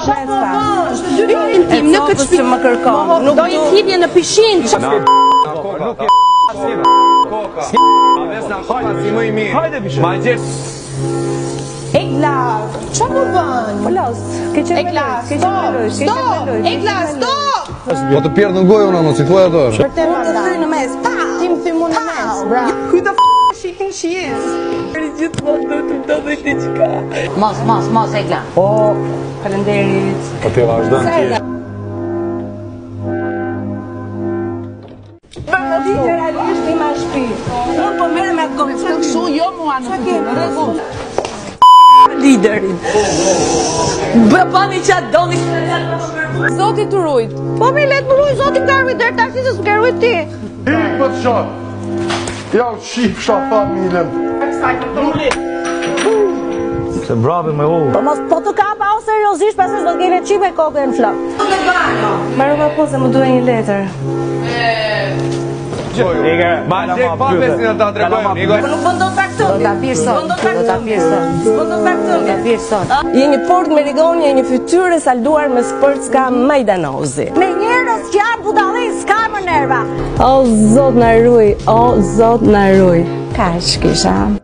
Tim në këtë shtëpi më kërkon. Nuk do i thirrje në pishin. Egla, çfarë më bën? Polos, Egla, stop! Po të pjerë në gojë unë, si thua ato? Për te më të thyë në mes, Tim thy mu në mes, bra. Who the f*** she thinks she is? Gjithmonë do të mdodhej diçka. Mos, Egla. O, falenderit. Po të vazhdon ti. Realisht i ma shpi. Unë po merrem me atë gojë, çka kështu, jo mua në rregull. Liderin. Bani çat doni. Zoti të rujt. Po mi let më ruj, zoti ka rujt, dërë taksi se s'ke rujt ti. Hik për të qatë. Ja u shif shafat milën. Se brabe me u. Po të kapa o seriosisht, pasë s'do t'kene qipe kokë në flok. Marova po se më duhe një letër. Ma gjek pa besin në ta tregojmë, Igor. Po nuk bëndo të këtë. Do t'a pirë sot. Je një port me rigoni, je një fytyrë salduar me spërcka majdanozi. Me njerës që janë budalli, s'ka më nerva. O, zot në ruj, Kaq kisha.